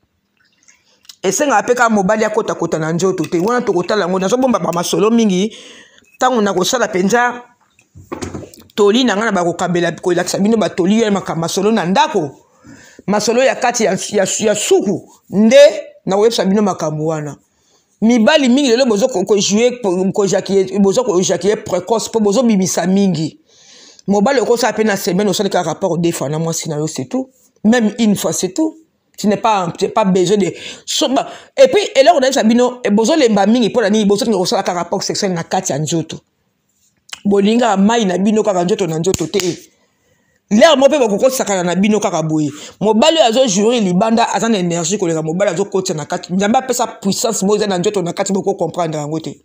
esenga apeka mobali akota kota na nzoto te wana tokotala ngo nazobomba ba masolo mingi tango na kosala penza toli na ngana ba kokabela kolakisa bino ba toli ya masolo na ndako masolo ya kati ya suku nde na websa bino makambo wana mibali mingi lelo bozo ko jouer ko jakier bozo ko jakier précoce po bozo bibisa mingi mobali ko sa peine na semaine au sein de rapport défendant moi scénario c'est tout même une fois c'est tout tu n'es pas besoin de et puis et là on a sabino et bozo lemba mingi pour nani bozo ko sa rapport sexuel na kati ya nzoto bolinga mai na bino kaka nzoto na nzoto te l'air mo pe bako sakana na bino kaka boye mobali azo jurer libanda azan énergie ko leka mobali azo kotsa na kati njamba pesa puissance mo za na nzoto na kati boko comprendre yango te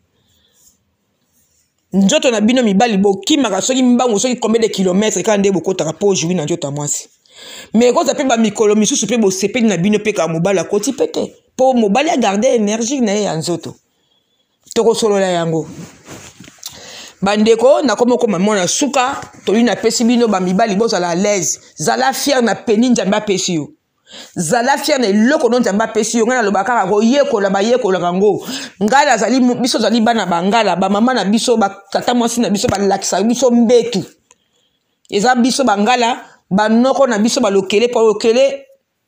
nzoto na bino mibali bokima ka soki mbango soki combien de kilomètres ka nde boko taka po jouer na nzoto mwasi mais ko za pe ba mikolo misusu pe bo sepeli na bino pe ka mobali akoti pete po mobali a garder énergie na ya nzoto toko solo la yango bandeko na komo koma mona suka toli na pesi bino ba mibali bozala à l'aise zala fier na peni njamba pesi yo zala fier na loko non njamba pesi yo ngana lobaka ko yekola ba yekola kango ngala zali biso zali bana bangala ba mama na biso ba tata mwasi na biso ba lakisa biso mbetu eza biso bangala ba noko na biso ba lokele pa lokele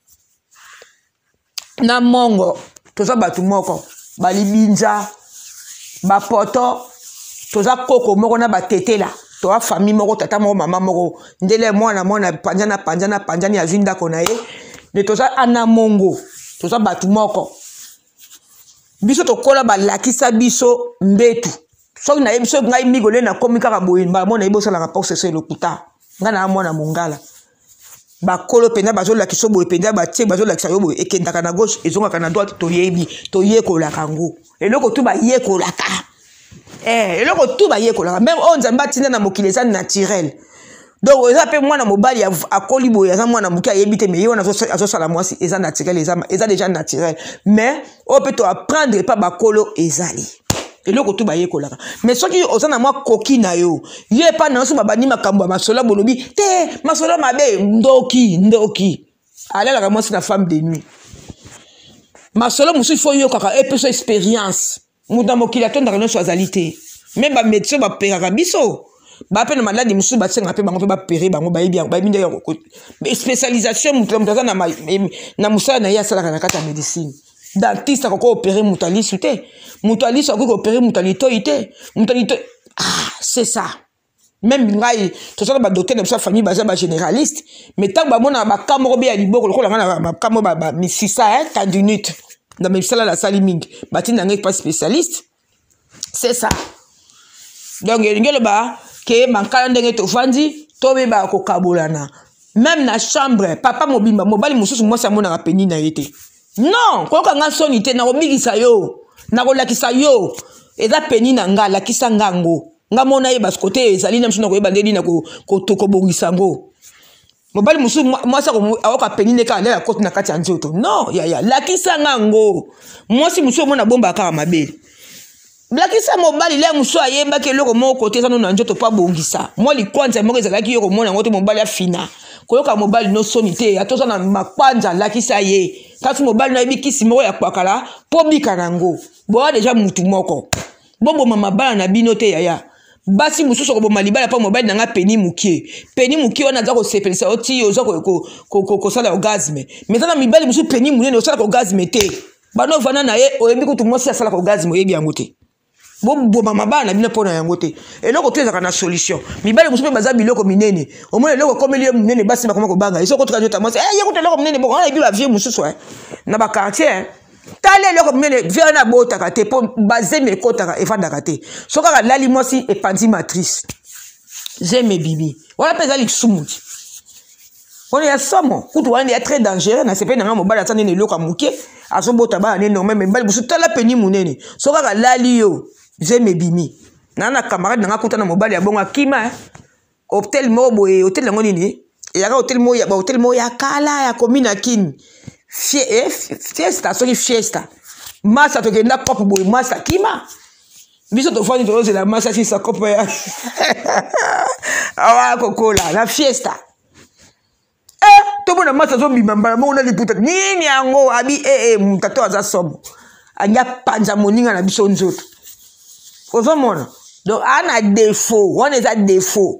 na mongo toza batu moko ba libinza ba poto toza koko moko na batetela toa famille moko tata moko mama moko ndele mwana panjana ya zinda kona ye ne toza ana mongo toza batu moko biso tokola balakisa biso mbetu so na biso ngai migole na komika ka boyimba mona ibosa la rapport c'est le kuta ngana mwana mongala bakolo penda bazo la kiso boye penda ba tie bazo la kiso boye ekendaka na gauche ezonga na droite toyebi toyekola kango eloko tu ba yekola ka et le retour ba yekola même on nzamba tina na mokili eza naturel donc eza pe mwana mobali akoli boye eza mwana moki ayebite mais yona azo sala mwasi eza naturel eza déjà naturel mais on peut to apprendre pas bakolo ezali et le retour ba yekola mais soki ozana mwa koki na yo ye pa na so babani makambo masolo bolobi te masolo mabe ndoki ala la mwasi na femme de nuit masolo musu faut yo kaka et peu expérience muda mokili atondaka nyonso azali te même bamédecin baperaka biso bape na maladi mosusu basenga mpe bango mpe bapere bango bayebi nde spécialisation moto aza na mosala na ye asalaka na kati ya médecine dentiste akoki opere moto alisu te moto alisu akoki opere moto alitoi te moto alitoi c'est ça même ngai tosala badocteur na biso ya famille baza bagénéraliste mais ntango bamona baka moko be ya liboko lokola nga na baka moko bamisisa tendinite dans mes salles la salle mingi bati na ngai pas spécialiste c'est ça donc ngelo ba ke mankala ndenge to fandi to be ba ko kabolana même na chambre papa mobimba mobali mususu mwasi amona peni na yete non ko ka nga soni te na obigisa yo na ko lakisa yo eza peni na nga lakisa ngango nga mona ye bas côté ezali na msuna ko yeba ndeli na ko bongisa ngo mobali musu mwasi awoka peni ne ka la côté na kati ya nzoto non ya lakisa ngango mwasi musu mona bomba ka mabele lakisa mobali le musu ayemba ke loko moko côté za na nzoto pa bongisa mo li kwanza moko ezalaki yoko mona ngoto mobali afina koyoka mobali no sonité atoza na makwanza lakisa ye kasi mobali na yebikisi moko ya kwakala po bika nango bo déjà mutu moko bombo mama bana na bino te yaya basi mususu ko boma libala pa mobali nanga peni mukie wana za ko sepelisa oti oza ko sala orgasme mais tana mibali musu peni munene osala ko orgasme te bano vana na ye oyebi ko tumosi asala ko orgasme oyebi yango te bombo mama bana bino pona yango te eloko te ezaka na solution mibali musu pe baza biloko minene omona eloko komeli munene basi bakoma ko banga isoko tuka jota mwasi yeko eloko munene bon ona ebi ba vie mususu na ba quartier tale loko mene viana bota kate po bazeme kota efanda kate soka ka lali mosi e panzi matrice zeme bibi wala peza liksumunti on ya somo kutu wana ya très dangereux na sepe na mobala tane ne loka muke aso bota ba ne non même mbali busu tala peni munene soka ka lali yo zeme bimi na camarade na kuta na mobali ya bonga kima hotel mobo e hotel ngo nini ya ka hotel mo ya kala ya komina kin fiesta soki fiesta masa tokenda kopo boy masa kima biso to fani to la masa si sa kopo ya awa kokola la fiesta tomona masa zo bimambala mo na liputa nini yango abi mutato aza somo anya panza moninga na biso nzoto ozomona donc ana défaut on est à défaut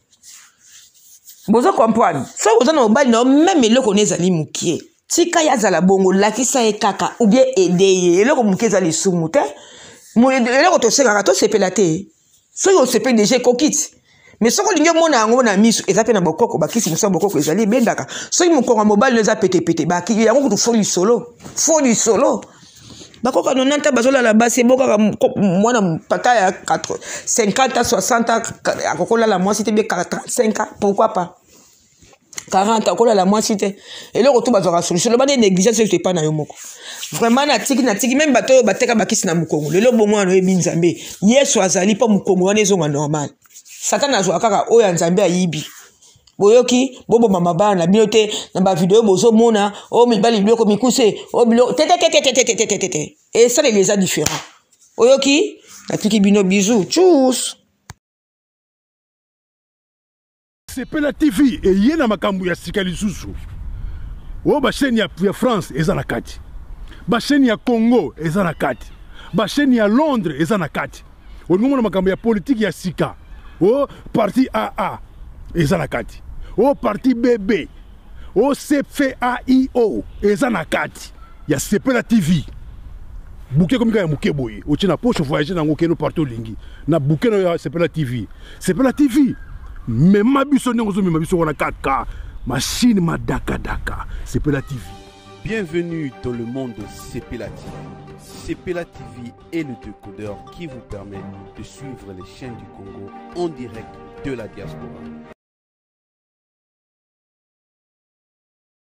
bozo comprendre so bozo na obali na même eloko nezali mukie tika ya zala bongo lakisa e kaka ou bien aider eloko mukie ezali sumu te mo eloko to sekaka to sepela te so yo sepela déjà kokiti mais soko lingi mona yango na miso ezape na bokoko bakisi musa bokoko ezali bendaka so mukonga mobali neza pete baki yango kutu foli solo bako kana nanta bazola la base boka mwana pata ya 50 60 akokola la moitié te bien 45 pourquoi pas 40 akokola la moitié et le retour bazora solution le bande négligence c'est pas na yo moko vraiment na tiki même bato bateka bakisi na mukongo lelo bomo no ebinzambe yesu azali pa mukongo wana ezonga normal Satan azwa kaka oyo nzambe ayibi boyoki bobo mama bana binote na ba vidéo bozo mona o mibali biloko mikuse o bilo tete et ça les a différents oyoki na tiki bino bisous tchuss Sepela TV et yena makambu ya sika lisusu o ba chaîne ya France eza na kati ba chaîne ya Congo eza na kati ba chaîne ya Londres eza na kati o ngomona makambu ya politique ya sika o parti AA eza na kati o parti BB o CFAIO eza na kati ya Sepela TV bouquet comme ya muke boye o tina poche voyager na ngokeno partout lingi na bouquet ya Sepela TV mais ma biso ndongo zo ma biso wana 4K machine madaka Sepela TV. Bienvenue dans le monde de Sepela TV. Sepela TV est le décodeur qui vous permet de suivre les chaînes du Congo en direct de la diaspora.